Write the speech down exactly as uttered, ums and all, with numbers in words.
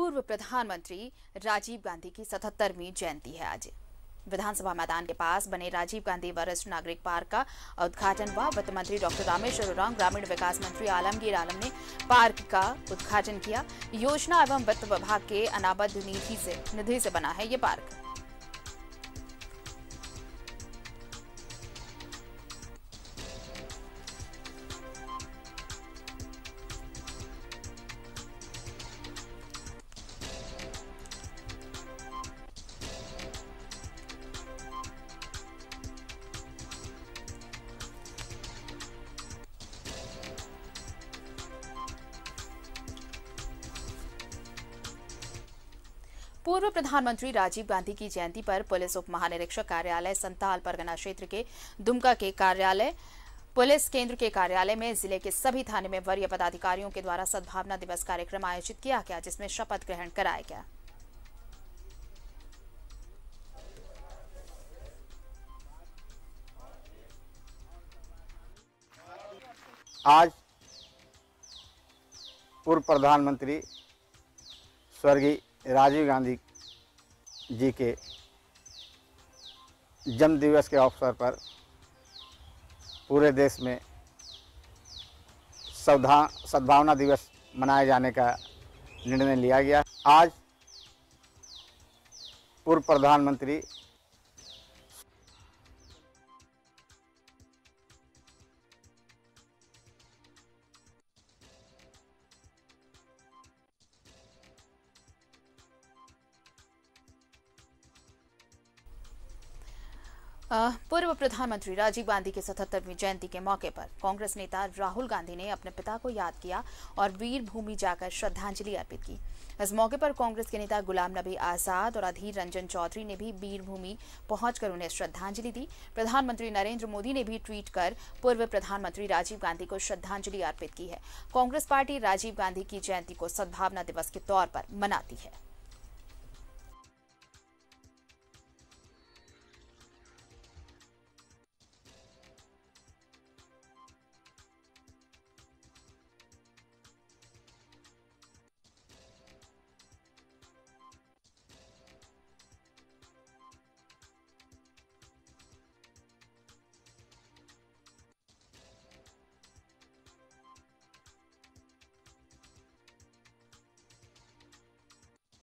पूर्व प्रधानमंत्री राजीव गांधी की सतहत्तरवीं जयंती है आज। विधानसभा मैदान के पास बने राजीव गांधी वरिष्ठ नागरिक पार्क का उद्घाटन हुआ। वित्त मंत्री डॉक्टर रामेश्वर उरांव, ग्रामीण विकास मंत्री आलमगीर आलम ने पार्क का उद्घाटन किया। योजना एवं वित्त विभाग के अनाबद्ध निधि से निधि से बना है ये पार्क। पूर्व प्रधानमंत्री राजीव गांधी की जयंती पर पुलिस उप महानिरीक्षक कार्यालय संताल परगना क्षेत्र के दुमका के कार्यालय पुलिस केंद्र के कार्यालय में जिले के सभी थाने में वरीय पदाधिकारियों के द्वारा सद्भावना दिवस कार्यक्रम आयोजित किया गया, जिसमें शपथ ग्रहण कराया गया। आज पूर्व प्रधानमंत्री स्वर्गीय राजीव गांधी जी के जन्म दिवस के अवसर पर पूरे देश में सद्भावना दिवस मनाए जाने का निर्णय लिया गया। आज पूर्व प्रधानमंत्री पूर्व प्रधानमंत्री राजीव गांधी के सतहत्तरवीं जयंती के मौके पर कांग्रेस नेता राहुल गांधी ने अपने पिता को याद किया और वीर भूमि जाकर श्रद्धांजलि अर्पित की। इस मौके पर कांग्रेस के नेता गुलाम नबी आजाद और अधीर रंजन चौधरी ने भी वीर भूमि पहुंचकर उन्हें श्रद्धांजलि दी। प्रधानमंत्री नरेंद्र मोदी ने भी ट्वीट कर पूर्व प्रधानमंत्री राजीव गांधी को श्रद्धांजलि अर्पित की है। कांग्रेस पार्टी राजीव गांधी की जयंती को सद्भावना दिवस के तौर पर मनाती है।